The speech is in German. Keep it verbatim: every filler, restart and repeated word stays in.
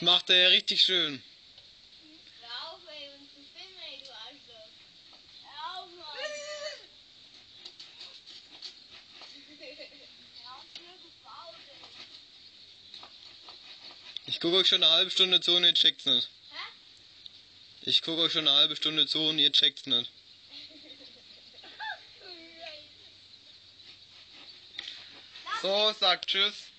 Das macht er ja richtig schön. Hör auf, ey, und zu filmen, ey, du Arschloch. Hör auf, Mann. Hör auf, du gebaut, ey. Ich gucke euch schon eine halbe Stunde zu und ihr checkt's nicht. Hä? Ich gucke euch schon eine halbe Stunde zu und ihr checkt's nicht. So, sagt tschüss.